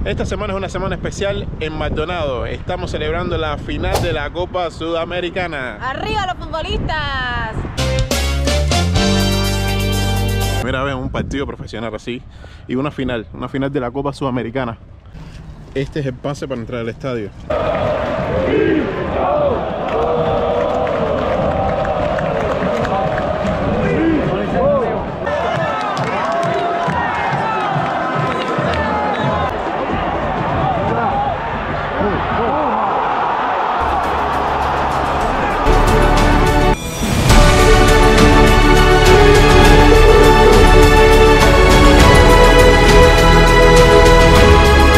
Esta semana es una semana especial en Maldonado. Estamos celebrando la final de la Copa Sudamericana. ¡Arriba los futbolistas! Primera vez en un partido profesional así y una final de la Copa Sudamericana. Este es el pase para entrar al estadio.